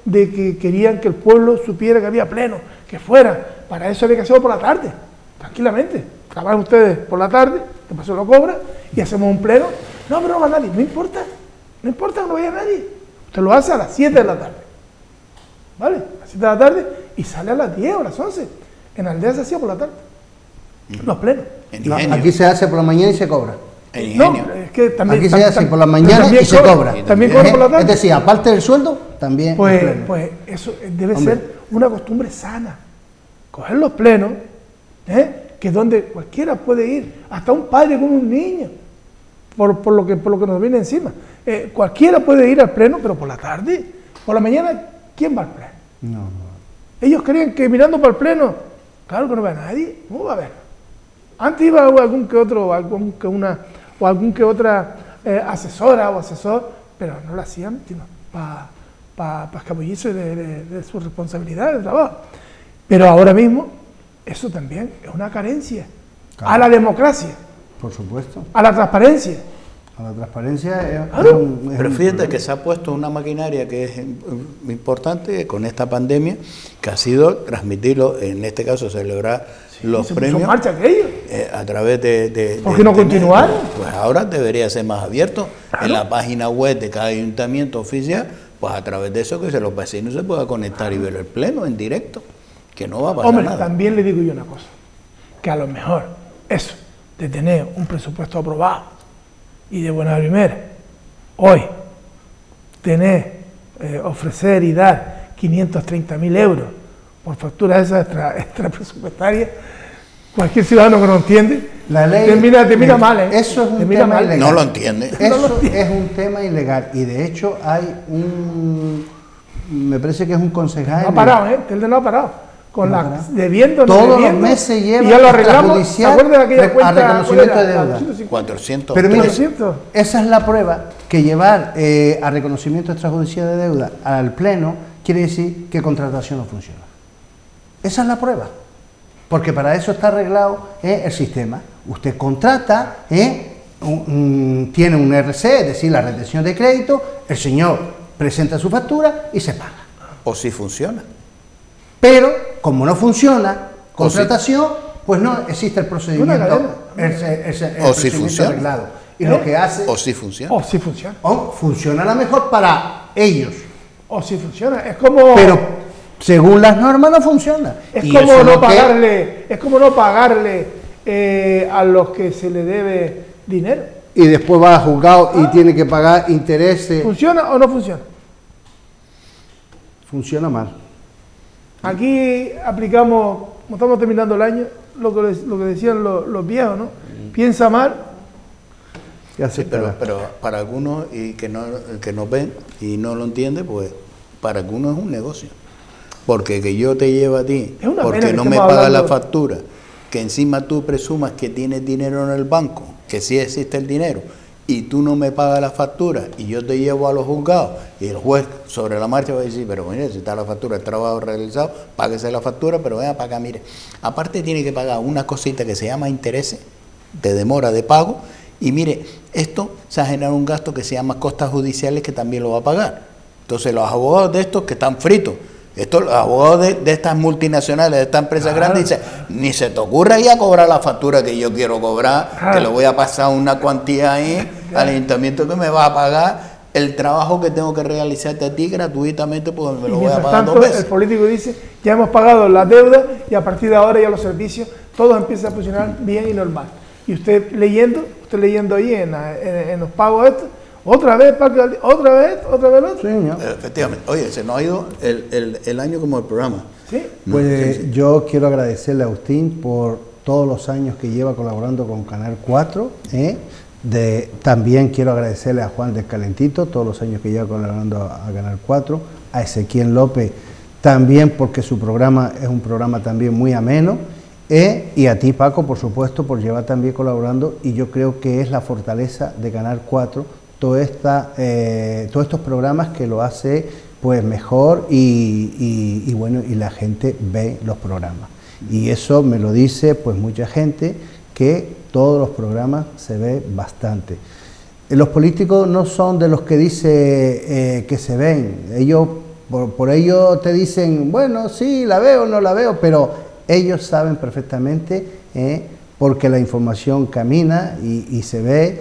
de que querían que el pueblo supiera que había pleno, que fuera. Para eso había que hacerlo por la tarde, tranquilamente. Trabajan ustedes por la tarde, después se lo cobran y hacemos un pleno. No, pero no va nadie, no importa, no importa que no vaya nadie. Usted lo hace a las siete de la tarde, ¿vale? A las siete de la tarde y sale a las diez o a las once. En Aldea se hacía por la tarde, los plenos. No, aquí se hace por la mañana y se cobra. El No, ingenio. es que también, Aquí se tam- hace tam- por la mañana también y se cobra, cobra. También cobra por la tarde. Es decir, aparte del sueldo, también el Pues, pleno. pues eso debe Hombre. ser una costumbre sana. Coger los plenos, ¿eh? Que es donde cualquiera puede ir, hasta un padre con un niño, por, por, lo, que, por lo que nos viene encima. Eh, cualquiera puede ir al pleno, pero por la tarde, por la mañana, ¿quién va al pleno? No, no. Ellos creen que mirando para el pleno, claro que no ve a nadie, ¿cómo va a ver? Antes iba algún que otro, algún que una, o algún que otra eh, asesora o asesor, pero no lo hacían sino para pa, pa escabullirse de, de, de su responsabilidad de trabajo. Pero ahora mismo, eso también es una carencia Claro. a la democracia, Por supuesto. a la transparencia. A la transparencia es, Claro. es un, es Pero un fíjate problema. que se ha puesto una maquinaria que es im- importante con esta pandemia, que ha sido transmitirlo, en este caso celebrar los Se puso premios en marcha aquello. eh, a través de... de ¿Por de qué no internet. continuaron? Pues ahora debería ser más abierto. Claro. En la página web de cada ayuntamiento oficial, pues a través de eso que se los vecinos se puedan conectar y ver el pleno en directo, que no va a pasar Hombre, nada. también le digo yo una cosa, que a lo mejor eso de tener un presupuesto aprobado y de buena primera, hoy tener, eh, ofrecer y dar quinientos treinta mil euros por facturas esas extra, extra presupuestarias, cualquier ciudadano que no entiende, La ley, termina, termina mal, ¿eh? Eso es un Termina tema mal. ilegal. No lo entiende. Eso es un tema ilegal y de hecho hay un, me parece que es un concejal. No ha parado, ¿eh? Telde no ha parado. Con No ha la parado. debiendo, no Todos los debiendo, meses lleva y ya lo arreglamos. ¿Se extrajudicial acuerdan de aquella a cuenta? reconocimiento ¿cuál de era? La deuda. doscientos cincuenta. cuatrocientos. Pero mire, cuatrocientos. esa es la prueba, que llevar eh, a reconocimiento extrajudicial de deuda al pleno quiere decir que contratación no funciona. Esa es la prueba, porque para eso está arreglado eh, el sistema. Usted contrata, eh, un- un- tiene un R C, es decir, la retención de crédito, el señor presenta su factura y se paga. O si funciona. Pero, como no funciona, contratación, pues no existe el procedimiento, cadena. el, el- el- el O si procedimiento funciona. arreglado. Y ¿Eh? lo que hace, O si funciona. Oh, sí funciona. o funciona a lo mejor para ellos, Oh, sí funciona. Es como... pero según las normas no funciona. Es Y como eso es no lo que- pagarle, es como no pagarle eh, a los que se le debe dinero. y después va a juzgado y tiene que pagar intereses. ¿Funciona o no funciona? Funciona mal. Aquí aplicamos, como estamos terminando el año, lo que, les- lo que decían los, los viejos, ¿no? Piensa mal, Ya Sí, se pero, paga. pero para algunos y que no, que no ven y no lo entienden, pues para algunos es un negocio. Porque que yo te llevo a ti, Es una pena porque que no me estemos pagas la hablando- factura, que encima tú presumas que tienes dinero en el banco, que sí existe el dinero, y tú no me pagas la factura, y yo te llevo a los juzgados, y el juez sobre la marcha va a decir, pero mire, si está la factura, el trabajo realizado, páguese la factura, pero venga para acá, mire. Aparte tiene que pagar una cosita que se llama intereses, de demora de pago, y mire, esto se ha generado un gasto que se llama costas judiciales que también lo va a pagar. Entonces los abogados de estos que están fritos, estos, los abogados de, de estas multinacionales, de estas empresas Claro. grandes, dicen, ni se te ocurra ir a cobrar la factura que yo quiero cobrar, Claro. que le voy a pasar una cuantía ahí al ayuntamiento que me va a pagar el trabajo que tengo que realizarte a ti gratuitamente, pues me y lo voy a mientras pagar tanto dos el veces. político dice, ya hemos pagado la deuda y a partir de ahora ya los servicios, todos empiezan a funcionar bien y normal. Y usted leyendo, usted leyendo ahí en, la- en- en los pagos estos, otra vez, Parque Aldi- otra vez, otra vez, otro. Sí, señor. Efectivamente. Oye, se nos ha ido el, el, el año como el programa. ¿Sí? Pues yo quiero agradecerle a Agustín por todos los años que lleva colaborando con Canal cuatro. ¿eh? De, también quiero agradecerle a Juan del Calentito, todos los años que lleva colaborando a, a Canal cuatro, a Ezequiel López también porque su programa es un programa también muy ameno, ¿eh? Y a ti, Paco, por supuesto, por llevar también colaborando, y yo creo que es la fortaleza de Canal cuatro, toda esta, eh, todos estos programas que lo hace pues mejor y, y, y bueno, y la gente ve los programas. Y eso me lo dice pues mucha gente, que todos los programas se ve bastante. Eh, Los políticos no son de los que dice eh, que se ven, ellos por, por ello te dicen, bueno, sí, la veo, no la veo, pero ellos saben perfectamente, eh, porque la información camina y, y se ve.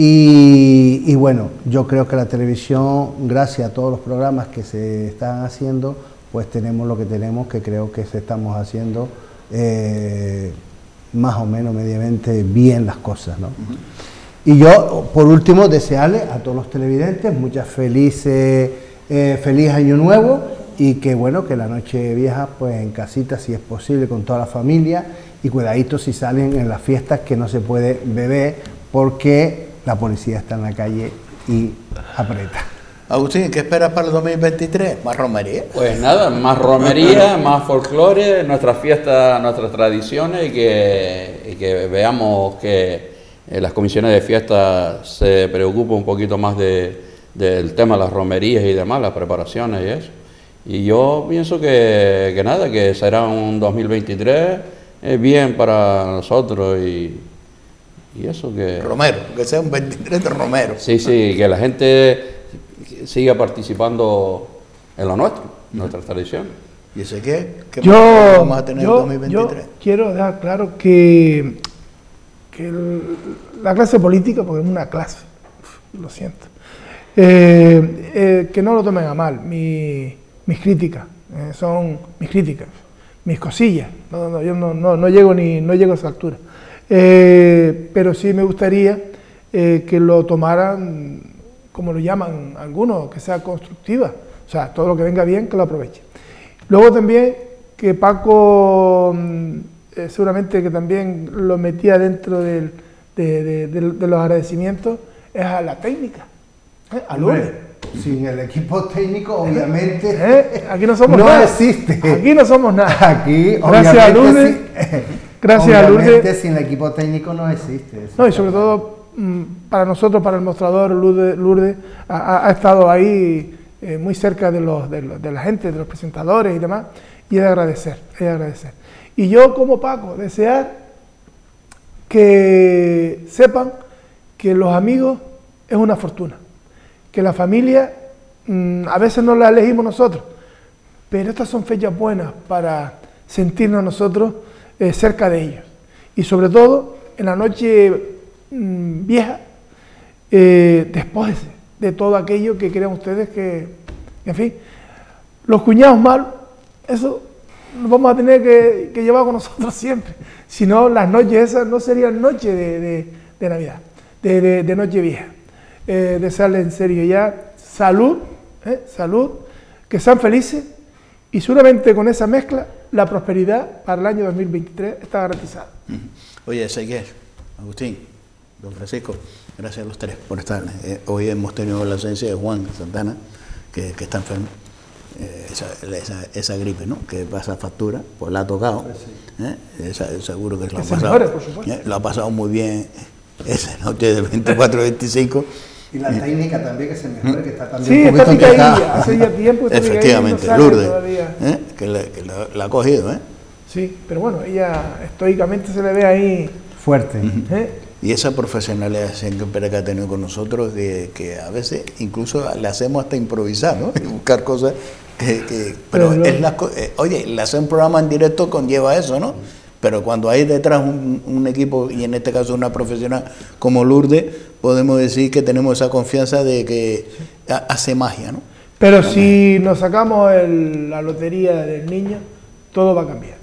Y, y bueno, yo creo que la televisión, gracias a todos los programas que se están haciendo, pues tenemos lo que tenemos, que creo que se estamos haciendo eh, más o menos medianamente bien las cosas, ¿no? Uh-huh. Y yo, por último, desearle a todos los televidentes muchas felices, eh, feliz año nuevo, y que bueno, que la noche vieja, pues en casita, si es posible, con toda la familia, y cuidadito si salen en las fiestas, que no se puede beber, porque la policía está en la calle y aprieta. Agustín, ¿qué esperas para el dos mil veintitrés? ¿Más romería? Pues nada, más romería, más folclore, nuestras fiestas, nuestras tradiciones, y que, y que veamos que eh, las comisiones de fiesta se preocupan un poquito más de, del tema de las romerías y demás, las preparaciones y eso. Y yo pienso que, que nada, que será un dos mil veintitrés eh, bien para nosotros, y Y eso que... Romero, que sea un veintitrés de Romero. Sí, sí, que la gente siga participando en lo nuestro, en nuestras tradiciones. ¿Y ese qué? ¿Qué yo, vamos a tener yo, en dos mil veintitrés? Yo quiero dejar claro que, que el, la clase política, porque es una clase, lo siento, eh, eh, que no lo tomen a mal, mi, mis críticas, eh, son mis críticas, mis cosillas, no, no, yo no, no, no, llego ni, no llego a esa altura. Eh, pero sí me gustaría eh, que lo tomaran, como lo llaman algunos, que sea constructiva, o sea, todo lo que venga bien, que lo aproveche. Luego también que Paco, eh, seguramente que también lo metía dentro del, de, de, de, de los agradecimientos, es a la técnica, ¿eh? A Lourdes. Sin el equipo técnico, obviamente, ¿Eh? Aquí no somos no nada. existe. Aquí no somos nada. Aquí, gracias a Lourdes. Sí. Gracias a Lourdes. Sin el equipo técnico no existe. Eso. No, y sobre todo para nosotros, para el mostrador, Lourdes, Lourdes ha, ha estado ahí eh, muy cerca de, los, de, los, de la gente, de los presentadores y demás, y es de agradecer, es de agradecer. Y yo, como Paco, desear que sepan que los amigos es una fortuna, que la familia mmm, a veces no la elegimos nosotros, pero estas son fechas buenas para sentirnos nosotros eh, cerca de ellos. Y sobre todo, en la noche mmm, vieja, eh, despójese de todo aquello que crean ustedes que, en fin, los cuñados malos, eso lo vamos a tener que, que llevar con nosotros siempre. Si no, las noches esas no serían noches de, de, de Navidad, de, de, de noche vieja. Eh, desearles en serio ya salud, eh, salud, que sean felices, y seguramente con esa mezcla la prosperidad para el año dos mil veintitrés está garantizada. Oye, Ezequiel, Agustín, don Francisco, gracias a los tres por estar. Eh, hoy hemos tenido la ausencia de Juan Santana, que, que está enfermo, eh, esa, esa, esa gripe, ¿no? Que pasa factura, pues la ha tocado, ¿eh? Esa, seguro que, que lo, ha pasado, mejore, por supuesto. ¿Eh? Lo ha pasado muy bien esa noche del veinticuatro veinticinco. Y la técnica también, que se mejore, que está también sí, un poquito está hace ya tiempo. Efectivamente, no Lourdes, ¿eh? que, la, que la, la ha cogido, ¿eh? Sí, pero bueno, ella estoicamente se le ve ahí fuerte. ¿eh? Y esa profesionalidad siempre que ha tenido con nosotros, que, que a veces incluso le hacemos hasta improvisar, ¿no? Y buscar cosas que... que pero pero es la, eh, oye, le hacer un programa en directo conlleva eso, ¿no? Pero cuando hay detrás un, un equipo, y en este caso una profesional como Lourdes, podemos decir que tenemos esa confianza de que hace magia, ¿no? Pero la si magia. Nos sacamos el, la lotería del niño, todo va a cambiar.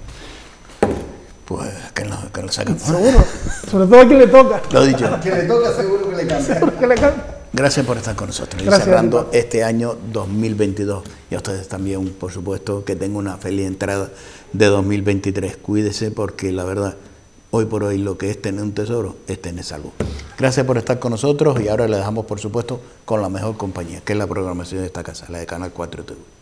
Pues que lo, que lo sacamos. Seguro, sobre todo a quien le toca. Lo he dicho. Que le toca seguro que le cambia. Seguro que le cambia. Gracias por estar con nosotros y Gracias, cerrando este año dos mil veintidós. Y a ustedes también, por supuesto, que tengan una feliz entrada de dos mil veintitrés. Cuídese, porque la verdad, hoy por hoy lo que es tener un tesoro es tener salud. Gracias por estar con nosotros, y ahora le dejamos, por supuesto, con la mejor compañía, que es la programación de esta casa, la de Canal cuatro T V.